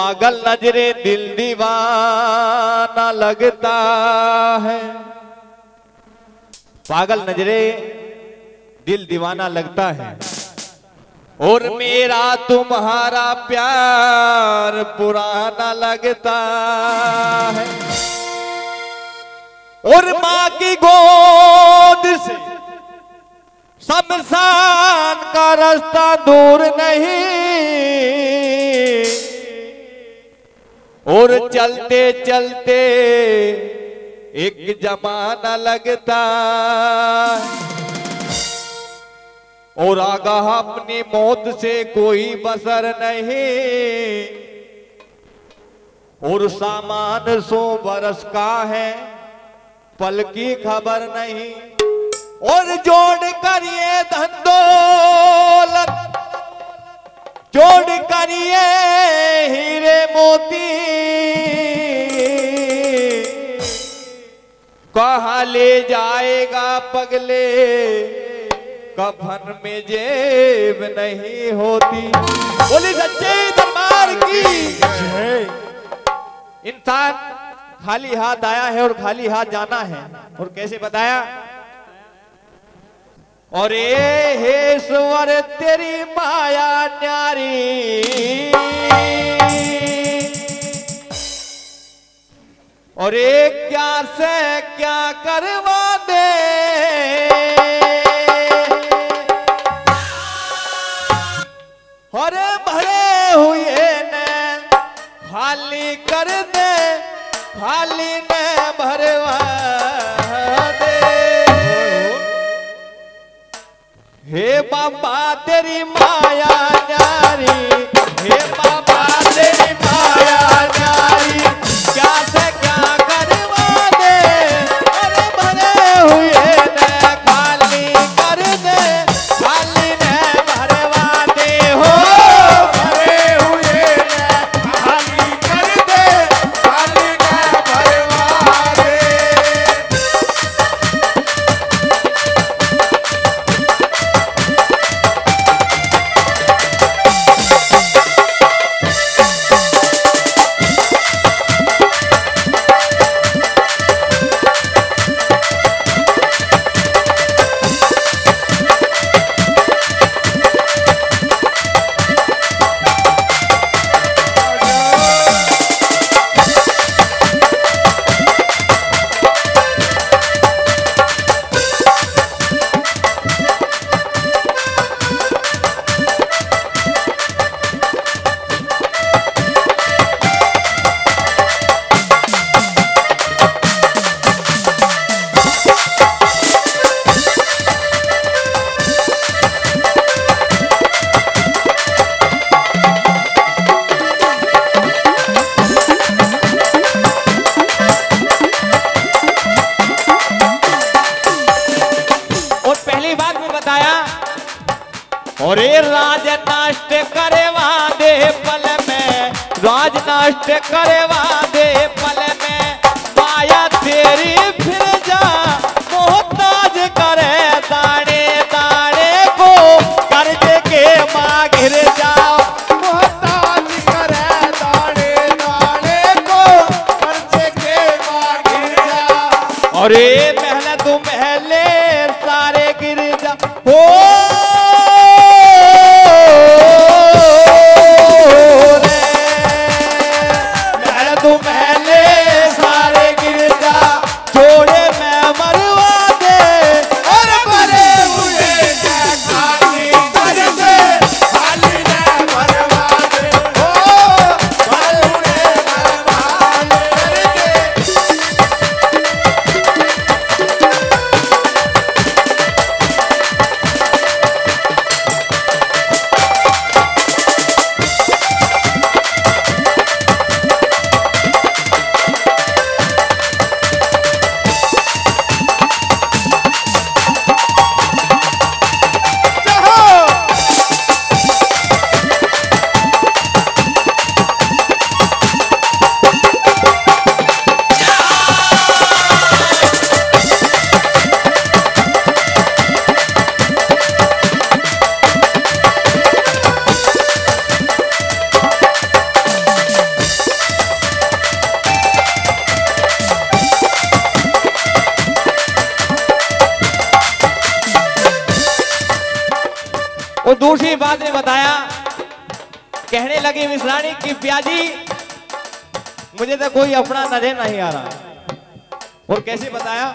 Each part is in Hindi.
पागल नजरे दिल दीवाना लगता है, पागल नजरे दिल दीवाना लगता है, और मेरा तुम्हारा प्यार पुराना लगता है, और मां की गोद से शमशान का रास्ता दूर नहीं, और चलते चलते एक जमाना लगता है, और आगाह अपनी मौत से कोई बसर नहीं, और सामान 100 बरस का है पल की खबर नहीं, और जोड़ कर ये धन दौलत, जोड़ कर ये हीरे मोती, कहाँ ले जाएगा पगले, कफन में जेब नहीं होती। बोली सच्चे दरबार की जय। इंसान खाली हाथ आया है और खाली हाथ जाना है, और कैसे बताया, और ये हे स्वर तेरी माया न्यारी, और एक क्या से क्या करवा दे, और भरे हुए ने खाली कर दे, खाली ने भरवा दे। हे बाबा तेरी माया न्यारी, हे बाबा तेरी माया न्यारी, क्या से क्या करवा दे, अरे भरे हुए ने खाली कर दे, खाली ने भरवा दे, हो भरे हुए ने खाली कर दे, खाली ने भरवा दे। और ये राज नष्ट करवा दे पल में, राज नष्ट करवा दे पल में, माया तेरी फिर जा मोहताज करे दाने दाने को, कर्ज के मां घिर जाओ, मोहताज करे दाने दाने को, कर्ज के मां घिर जाओ, और ये महल तू महले सारे गिर जा, हो उसी बात ने बताया, कहने लगी मिश्राणी कि प्याजी मुझे तो कोई अपना नजर नहीं आ रहा। और कैसे बताया,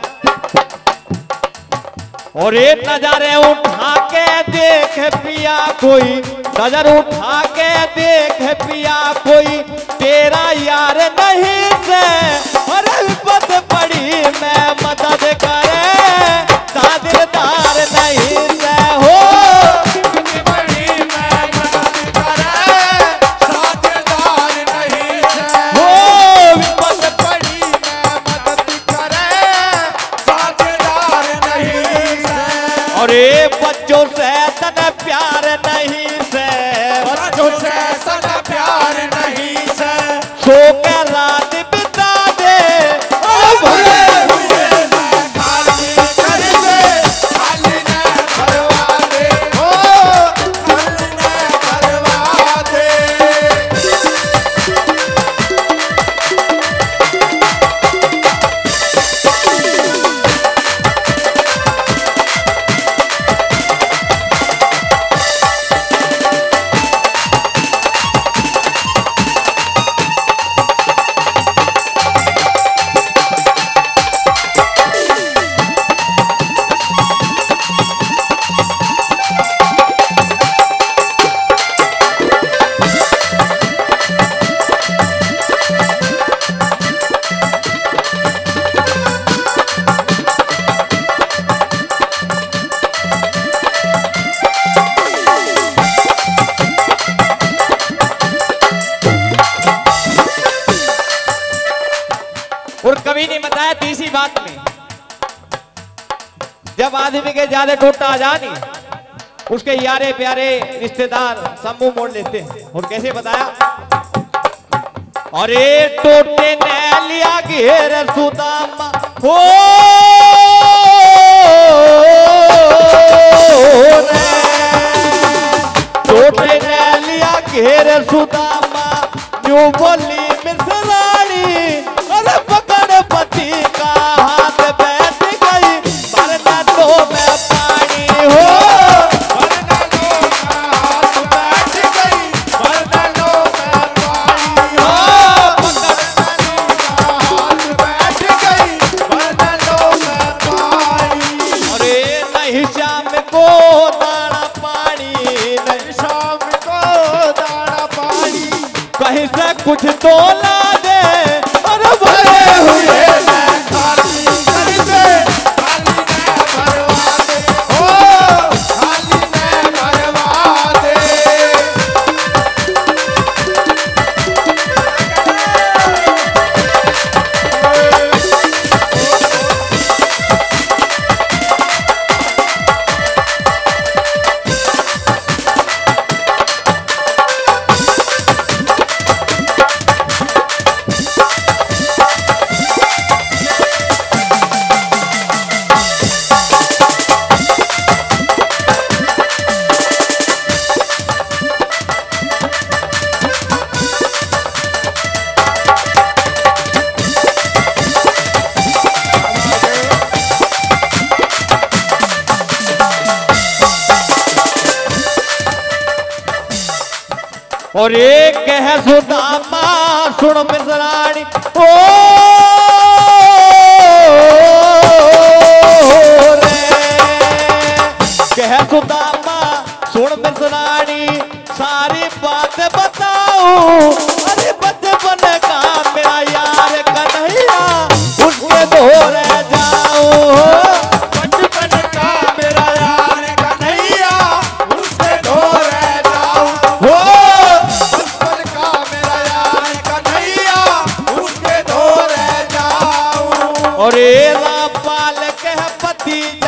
और एक नजर उठा के देख पिया कोई, नजर उठा के देख पिया कोई तेरा यार नहीं से, अरे विपत पड़ी मैं मदद करे सादिलदार नहीं से हो, बड़ी मैं मदद करे सादिलदार नहीं से हो विपत पड़ी मैं मदद करे सादिलदार नहीं से। और ये बच्चों से तन प्यार नहीं से, बच्चों से सदा प्यार नहीं से सो के रात बिता दे भले हुए मैं खाली कर दे, खाली न करवा दे हो, खाली न करवा दे। और कभी नहीं बताया तीसरी बात में, जब आदमी के ज्यादा टोटा आ जानी उसके यारे प्यारे रिश्तेदार सब मुंह मोड़ लेते हैं। और कैसे बताया, अरे टोटे ने लिया घेर सुदामा हो रे, टोटे ने लिया घेर सुदामा न्यू बोली मिसरानी, अरे पकड़ पति का हाथ बैठ गई भरना तो मैं पानी हो, वरना लो मैं हाथ बैठ गई, वरना लो मैं पानी हो, हाथ बैठ गई, वरना लो मैं पानी। अरे नहीं शाम को दाना पानी, नहीं शाम को दाना पानी, कहीं से कुछ तो ला दे, अरे भले भले हुए हुए मैं खाली कर दे, खाली न भरवा दे हो, खाली न भरवा दे। और एक है सुदामा सुन मिसरानी ओ रे, कह सुदामा सुन मिसरानी सारी बात बताऊं, अरे बचपन का मेरा यार कन्हैया उसके दौरे जाऊं, बचपन का मेरा यार कन्हैया उसके दौरे जाऊं हो, बचपन का मेरा यार कन्हैया उसके दौरे जाऊं। और रामपाल कह पति